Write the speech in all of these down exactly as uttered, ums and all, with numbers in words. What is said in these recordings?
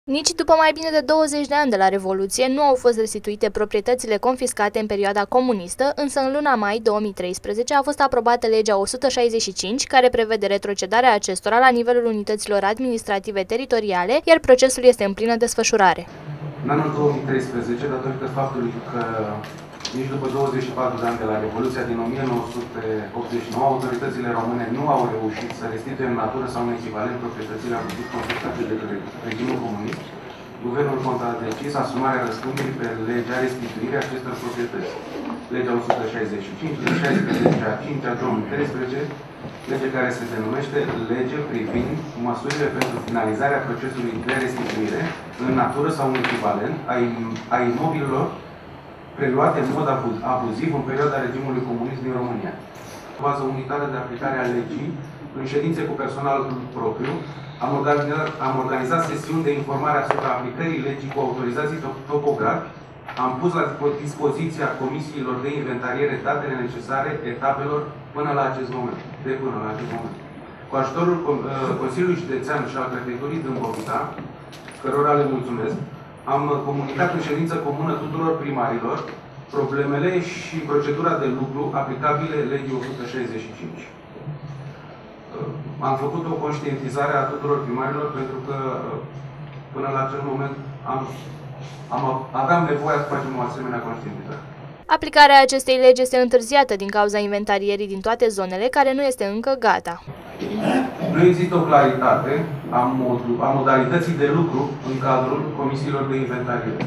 Nici după mai bine de douăzeci de ani de la Revoluție nu au fost restituite proprietățile confiscate în perioada comunistă, însă în luna mai două mii treisprezece a fost aprobată legea o sută șaizeci și cinci, care prevede retrocedarea acestora la nivelul unităților administrative teritoriale, iar procesul este în plină desfășurare. În anul două mii treisprezece, datorită faptului că nici după douăzeci și patru de ani de la Revoluția din o mie nouă sute optzeci și nouă, autoritățile române nu au reușit să restituie în natură sau în echivalent proprietățile abuzit confiscate de regimul comunist, Guvernul Ponta a decis asumarea răspunderii pe legea restituirii acestor proprietăți. Legea o sută șaizeci și cinci, legea șaisprezece a cincea două mii treisprezece, lege care se denumește lege privind măsurile pentru finalizarea procesului de restituire în natură sau în echivalent a imobililor preluate în mod abuziv în perioada regimului comunist din România. În bază unitară de aplicare a legii, în ședințe cu personal propriu, am organizat, am organizat sesiuni de informare asupra aplicării legii cu autorizații topografi, am pus la dispoziția comisiilor de inventariere datele necesare etapelor până la acest moment, de până la acest moment. Cu ajutorul Consiliului Județean și al Prefecturii Dâmbovița, cărora le mulțumesc, am comunicat în ședință comună tuturor primarilor problemele și procedura de lucru aplicabile legii o sută șaizeci și cinci. Am făcut o conștientizare a tuturor primarilor pentru că până la acel moment am, am, aveam nevoie să facem o asemenea conștientizare. Aplicarea acestei legi este întârziată din cauza inventarierii din toate zonele, care nu este încă gata. Nu există o claritate a, modul, a modalității de lucru în cadrul comisiilor de inventariere.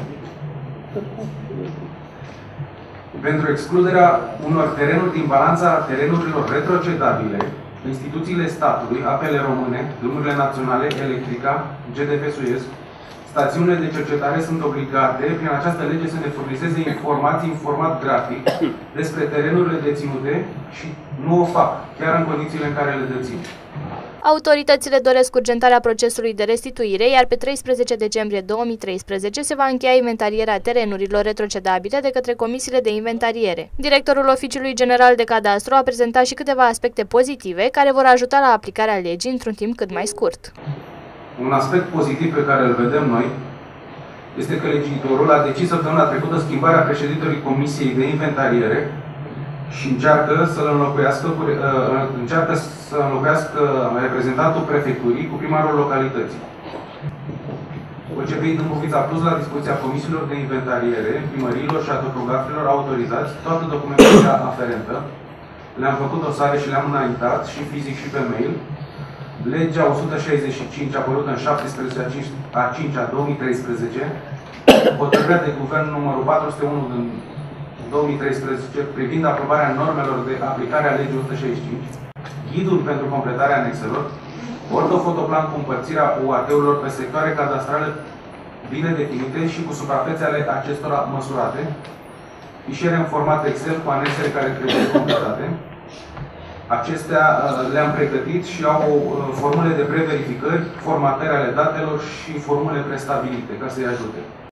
Pentru excluderea unor terenuri din balanța terenurilor retrocedabile, instituțiile statului, apele române, drumurile naționale, Electrica, G D F Suez, stațiunile de cercetare sunt obligate, prin această lege, să ne furnizeze informații în format grafic despre terenurile deținute și nu o fac, chiar în condițiile în care le dețin. Autoritățile doresc urgentarea procesului de restituire, iar pe treisprezece decembrie două mii treisprezece se va încheia inventarierea terenurilor retrocedabile de către comisiile de inventariere. Directorul Oficiului General de Cadastru a prezentat și câteva aspecte pozitive care vor ajuta la aplicarea legii într-un timp cât mai scurt. Un aspect pozitiv pe care îl vedem noi este că legiuitorul a decis săptămâna trecută schimbarea președintelui Comisiei de Inventariere și încearcă să-l înlocuiască, încearcă să înlocuiască reprezentantul prefecturii cu primarul localității. O C P I Dâmbovița a pus la dispoziția comisiilor de inventariere, primăriilor și a topografilor autorizați toată documentația aferentă. Le-am făcut dosare și le-am înaintat și fizic și pe mail. Legea o sută șaizeci și cinci, apărută în șaptesprezece a cincea două mii treisprezece, hotărârea de guvern numărul patru sute unu din două mii treisprezece privind aprobarea normelor de aplicare a legii o sută șaizeci și cinci, ghidul pentru completarea anexelor, ortofotoplan cu împărțirea U A T-urilor pe sectoare cadastrale bine definite și cu suprafețe ale acestora măsurate, fișiere în format Excel cu anexele care trebuie completate. Acestea le-am pregătit și au formule de preverificări, formatări ale datelor și formule prestabilite ca să-i ajute.